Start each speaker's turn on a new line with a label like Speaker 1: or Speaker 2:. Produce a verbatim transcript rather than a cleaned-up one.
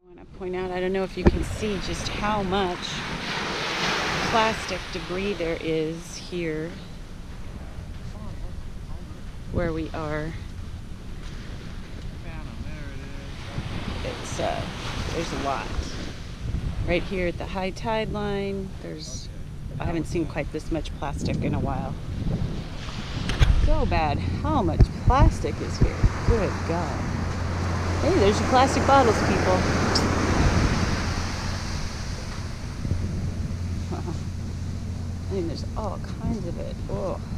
Speaker 1: I want to point out, I don't know if you can see just how much plastic debris there is here where we are. It's uh, there's a lot. Right here at the high tide line, there's, I haven't seen quite this much plastic in a while. So bad. How much plastic is here? Good God. Hey, there's your plastic bottles, people. I mean, there's all kinds of it. Oh.